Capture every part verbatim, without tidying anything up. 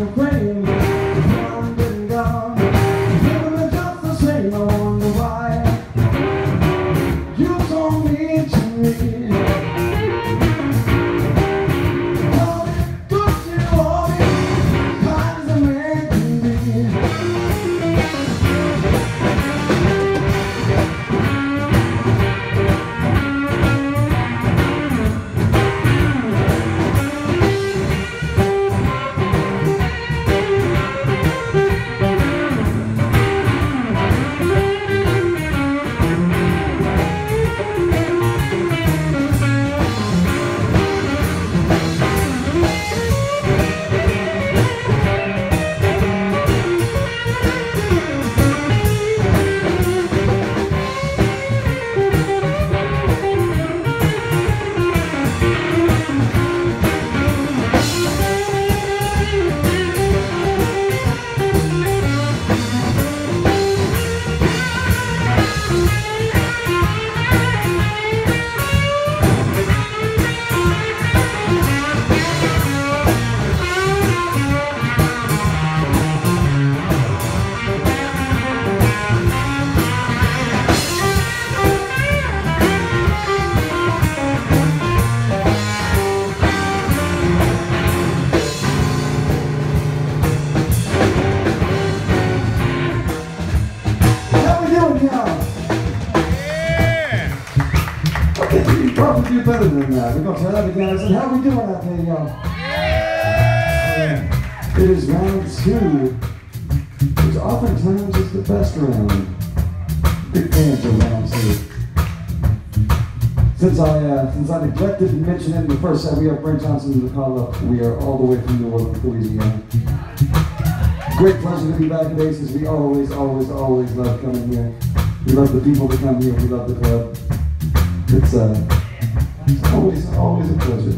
complain. I'm getting gone. Living is just the same. I wonder why you told me to me. Probably do better than that. We're going to try that again. I said, how we doing out there, y'all? Yeah. It is round two, which oftentimes is the best round. Big fans of round two. Since I, uh, since I neglected to mention in the first set, we have Brent Johnson in the call up. We are all the way from New Orleans, Louisiana. Great pleasure to be back at Aces. We always, always, always love coming here. We love the people that come here. We love the club. It's, uh, it's always, always a pleasure.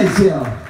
Nice, yeah.